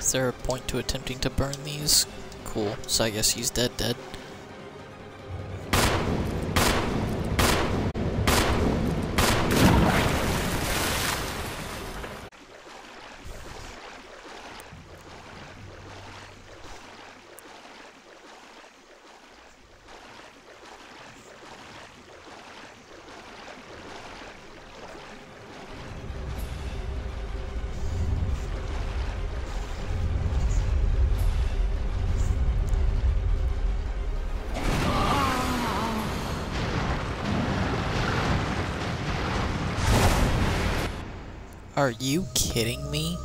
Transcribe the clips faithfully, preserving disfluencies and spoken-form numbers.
Is there a point to attempting to burn these? Cool, so I guess he's dead dead. Are you kidding me?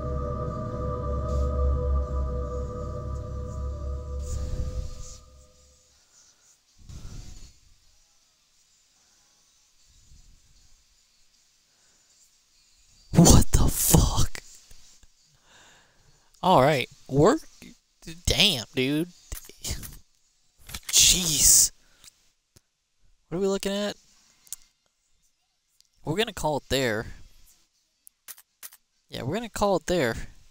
What the fuck? Alright, we're... Damn, dude. Jeez. What are we looking at? We're gonna call it there. Yeah, we're gonna call it there.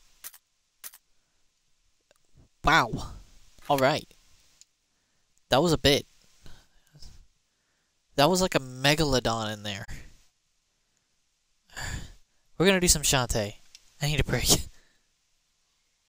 Wow. Alright. That was a bit. That was like a Megalodon in there. We're gonna do some Shantae. I need a break.